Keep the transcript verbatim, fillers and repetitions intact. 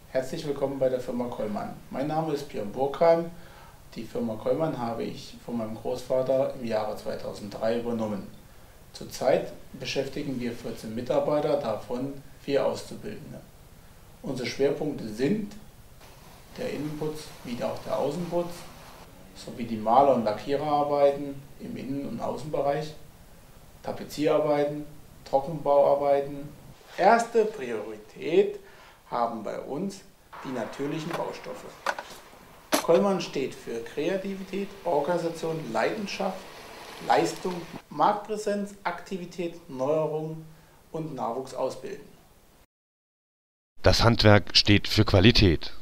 Herzlich willkommen bei der Firma Kollmann. Mein Name ist Björn Burkheim. Die Firma Kollmann habe ich von meinem Großvater im Jahre zweitausenddrei übernommen. Zurzeit beschäftigen wir vierzehn Mitarbeiter, davon vier Auszubildende. Unsere Schwerpunkte sind der Innenputz wie auch der Außenputz, sowie die Maler- und Lackiererarbeiten im Innen- und Außenbereich, Tapezierarbeiten, Trockenbauarbeiten. Erste Priorität haben bei uns die natürlichen Baustoffe. Kollmann steht für Kreativität, Organisation, Leidenschaft, Leistung, Marktpräsenz, Aktivität, Neuerung und Nachwuchs ausbilden. Das Handwerk steht für Qualität.